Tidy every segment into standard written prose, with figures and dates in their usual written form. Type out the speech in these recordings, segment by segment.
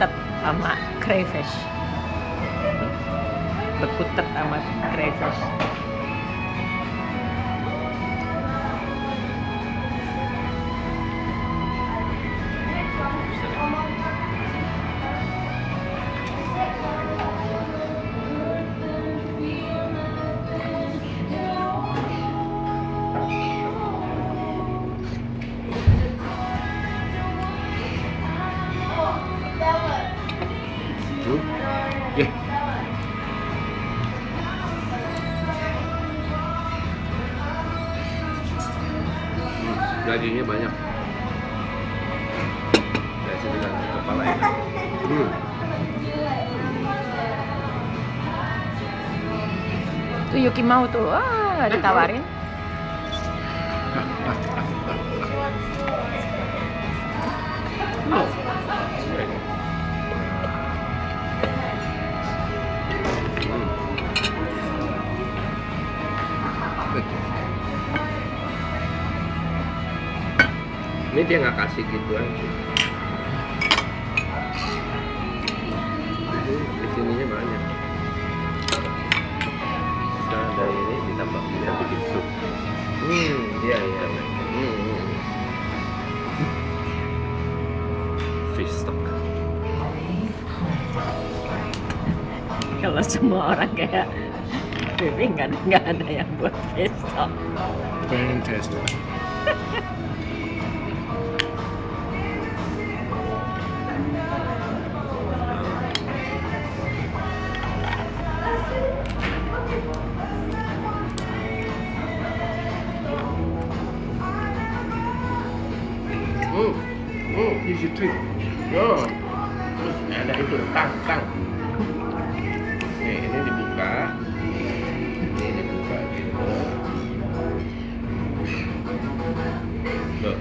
berkutat sama crayfish. Berkutat sama crayfish. Ya. Dagingnya banyak. Dari sini kan kepala enak. Tuh Yuki mau tuh, nggak ditawarin. Ini dia nggak kasih gituan. Di sininya banyak. Nah, dari ini ditambah bisa bikin sup. Iya iya. Fish stock. Kalau semua orang kayak Bibi nggak ada yang buat besok. Burning taste. Easy trick. Oh, ada itu tang. Nih, ini dibuka. Ini dibuka gitu. Tuh.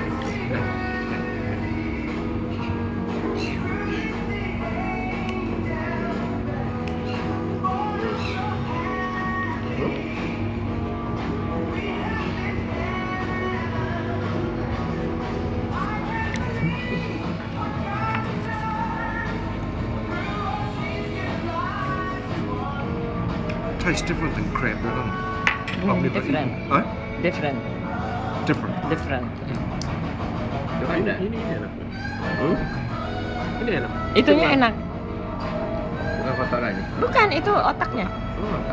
Tastes different than crab, doesn't it? I've never Different. eaten. Huh? Different. Different. Ini enak. Ini enak. Itunya Cuma enak. bukan kotorannya. Bukan, itu otaknya. Mantap.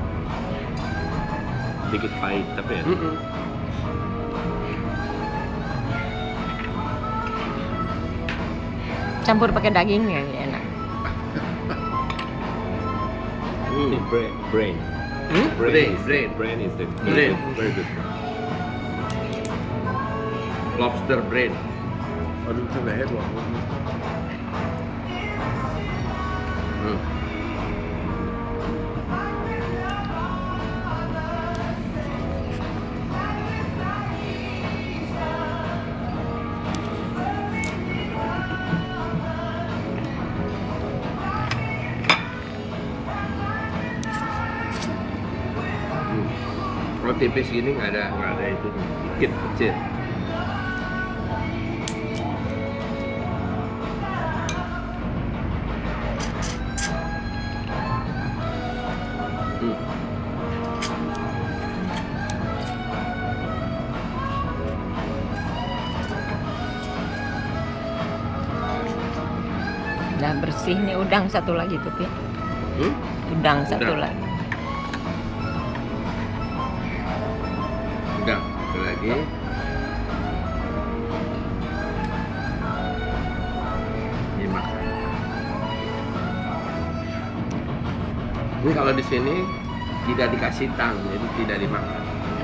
Dikit pahit tapi ya. Campur pakai dagingnya enak. Brain. Brain is the Brain. very good. Lobster brain. I didn't think they had one. Kalau tipis gini nggak ada itu, dikit kecil. Udah bersih nih udang satu lagi tuh, Pi. Udang satu lagi. Udah, satu lagi. Ini makan. Ini kalau di sini tidak dikasih tang, jadi tidak dimakan.